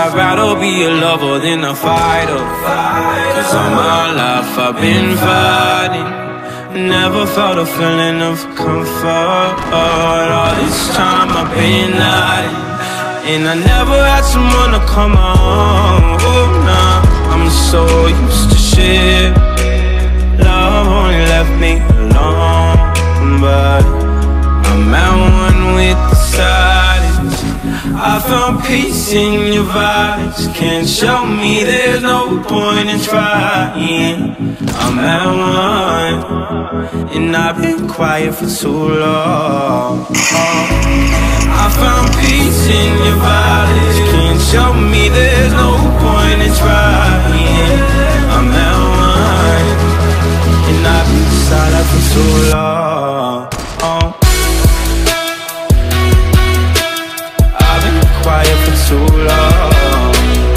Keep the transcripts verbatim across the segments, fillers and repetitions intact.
I'd rather be a lover than a fighter. Cause all my life I've been fighting, never felt a feeling of comfort. All this time I've been hiding, and I never had someone to come on. Oh, nah, I'm so used to shit. Love only left me alone, but I'm at one with the silence. I found peace in your vibes. Can't show me there's no point in trying. I'm at one, and I've been quiet for too long. I found peace in your vibes. Can't show me there's no point in trying. I'm at one, and I've been silent for too long. I've been quiet for too long.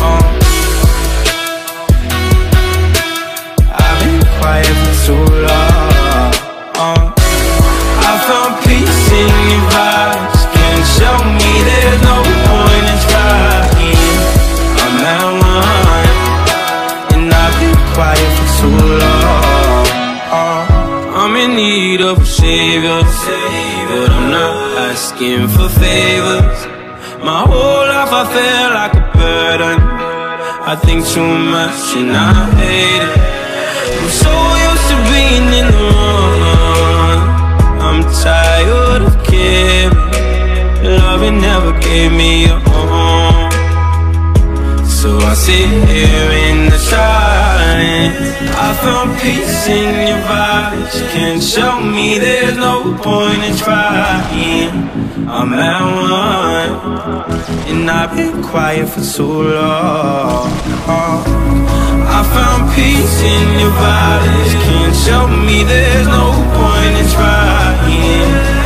I've been quiet for too long. I found peace in your vibes. Can't show me there's no point in trying. I'm at one, and I've been quiet for too long. I'm in need of a savior, but I'm not asking for favors. My whole life I feel like a burden. I think too much and I hate it. I'm so used to being in the wrong. I'm tired of caring. Loving never gave me a home, so I sit here in the silence. I found peace in your vibes. Can't show me there's no point in trying. I'm at one, and I've been quiet for too long. I found peace in your vibes. Can't show me there's no point in trying.